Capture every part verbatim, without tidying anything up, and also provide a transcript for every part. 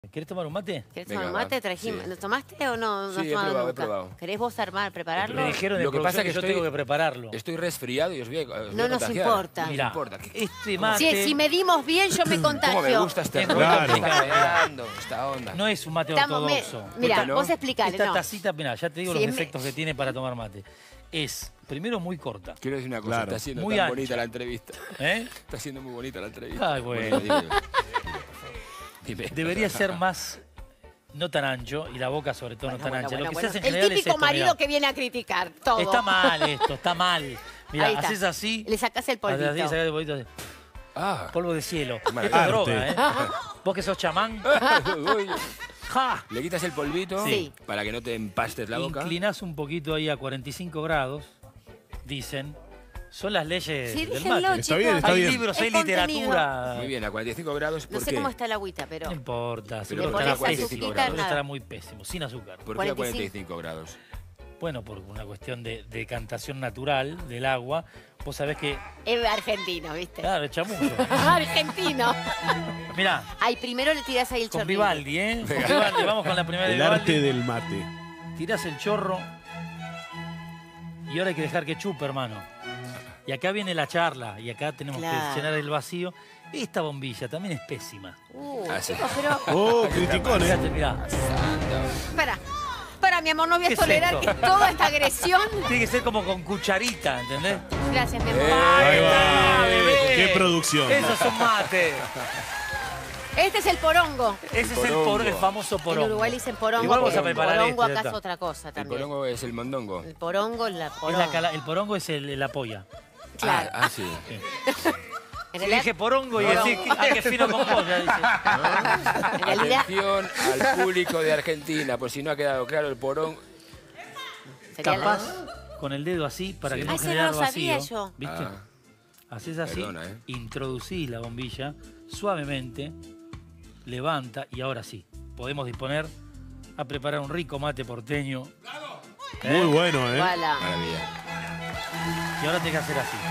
¿Querés tomar un mate? ¿Querés Venga, tomar un mate? va. Trajimos. Sí. ¿Lo tomaste o no? no Sí, has he tomado probado, he nunca? probado. ¿Querés vos armar, prepararlo? Me dijeron de Lo que pasa producción es que yo estoy- tengo que prepararlo. Estoy resfriado y os voy a, os voy No a nos contagiar. importa. Mirá, importa. ¿Qué- este mate Si, si medimos bien, yo me contagio. ¿Cómo me gusta este Es rollo claro. que está creando, esta onda? no es un mate Estamos me- ortodoxo. Mirá, Cuéntanos. vos explicale, Esta no. tacita, mirá, ya te digo Sí, los me- efectos que tiene para tomar mate. Es, primero, muy corta. Quiero decir una cosa, Claro. está siendo Muy tan ancha. bonita la entrevista. ¿Eh? Está siendo muy bonita la entrevista. Ay, bueno. dime, dime, por favor. Dime. Debería ser más, no tan ancho, y la boca sobre todo no tan Bueno, ancha. bueno, Lo que bueno. se hace en El general es típico esto, marido mirá. que viene a criticar todo. Está mal esto, está mal. Mirá, Ahí está. haces así. Le sacás el polvito. Haces así, sacás el polvito. así. Ah. Polvo de cielo. maravilla. Esto es Arte. droga, ¿eh? Vos que sos chamán. Uy. ¡Ja! Le quitas el polvito Sí. para que no te empastes la boca. Inclinás un poquito ahí a cuarenta y cinco grados, dicen. Son las leyes Sí, del déjenlo, mate. Está bien, chicos. está Hay bien. libros, Es hay contenido. literatura. Muy bien, a cuarenta y cinco grados. No ¿Por sé qué? cómo está el agüita, pero... No importa, seguro Le estará pones pésimo. azuquita, Seguro nada. estará muy pésimo, sin azúcar. ¿Por qué a cuarenta y cuarenta y cinco grados? Bueno, por una cuestión de decantación natural del agua. Vos sabés que, Es argentino, ¿viste? claro, es chamuyo. Argentino. Mirá, Ay, primero le tirás ahí el con chorrito. Vivaldi, ¿eh? Con Vivaldi, vamos con la primera de El Vivaldi. arte del mate. Tirás el chorro y ahora hay que dejar que chupe, hermano. Y acá viene la charla y acá tenemos Claro. que llenar el vacío. Esta bombilla también es pésima. Uh, Ah, sí. chicos, pero... Oh, criticón, Fíjate, ¿eh? mirá. Para, para, mi amor, no voy ¿Qué a es tolerar esto? que toda esta agresión... Tiene que ser como con cucharita, ¿entendés? Gracias, mi amor. Eh. Ahí está, va. bebé. Qué producción. Eso es un mate. Este es el porongo. Ese es el, Porongo. por- el famoso porongo. En Uruguay le dicen porongo. Igual vamos a porque preparar porongo este, ya acá es está. otra cosa El también. porongo es el mondongo. El porongo es la Es porongo. la cala- el porongo es el, la polla. Claro. Ah, ah, sí. En Si realidad, dije porongo y decís, ah, qué fino con vos, ya dice. en realidad Atención al público de Argentina, por si no ha quedado claro el porongo. sería la- Capaz con el dedo así para Sí. que no Ah, ese generar no lo sabía vacío. yo. ¿Viste? Ah. Haces así, Perdona, ¿eh? introducís la bombilla suavemente, levanta y ahora sí, podemos disponer a preparar un rico mate porteño. ¿Eh? Muy bueno, ¿eh? Voilà. Maravilla. Y ahora tenés que hacer así.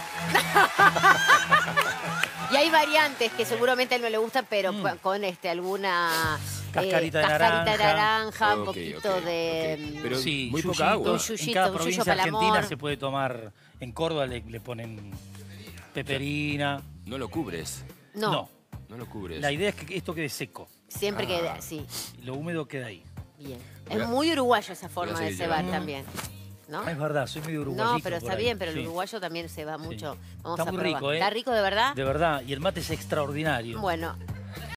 Y hay variantes que seguramente a él no le gustan, pero Mm. con- con este alguna Cascarita de cascarita de naranja. naranja, un Ok, poquito ok, de... ok. Pero sí, muy yuyito. poca agua. Un En yuyito, cada un yuyo provincia para el argentina amor. se puede tomar. En Córdoba le, le ponen peperina. No lo cubres. No, No. No lo cubres. La idea es que esto quede seco. siempre Ah. queda así. Y lo húmedo queda ahí. Bien. Voy Es a- muy uruguayo esa voy forma a de seguir cebar llevando. también. ¿No? Ah, es verdad, soy medio uruguayito. No, pero por está ahí. bien, pero el Sí. uruguayo también se va mucho. Vamos Está a muy probar. rico, ¿eh? ¿Está rico de verdad? De verdad, y el mate es extraordinario. Bueno,